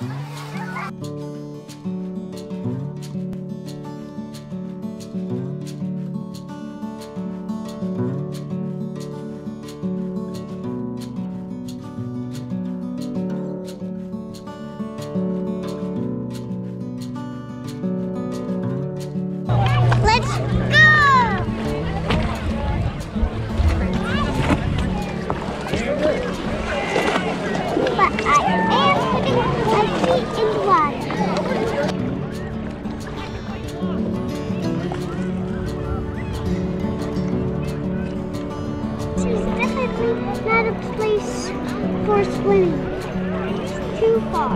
Not a place for swimming. It's too far.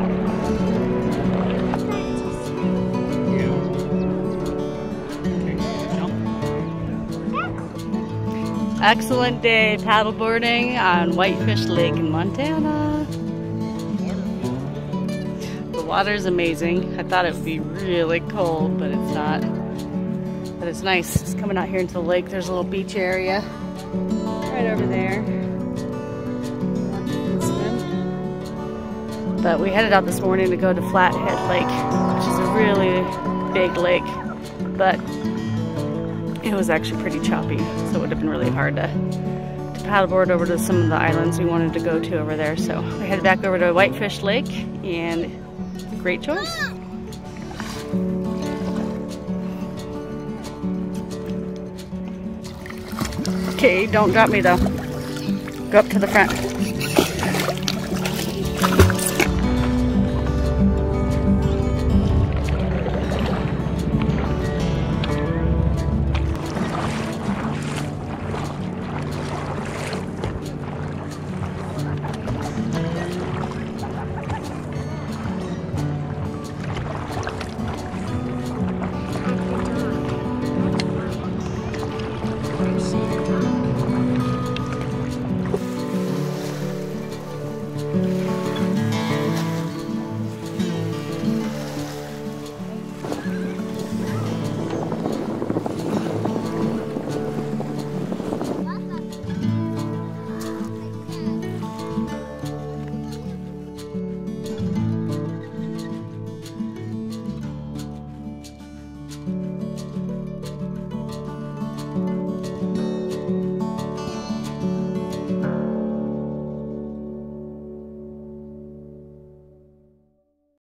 Excellent day paddleboarding on Whitefish Lake in Montana. The water's amazing. I thought it would be really cold, but it's not. But it's nice. Just coming out here into the lake. There's a little beach area right over there. But we headed out this morning to go to Flathead Lake, which is a really big lake, but it was actually pretty choppy, so it would have been really hard to paddleboard over to some of the islands we wanted to go to over there. So we headed back over to Whitefish Lake, and great choice. Okay, don't drop me though. Go up to the front.